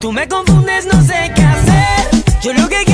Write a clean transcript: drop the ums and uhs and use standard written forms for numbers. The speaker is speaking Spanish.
Tú me confundes, no sé qué hacer. Yo lo que quiero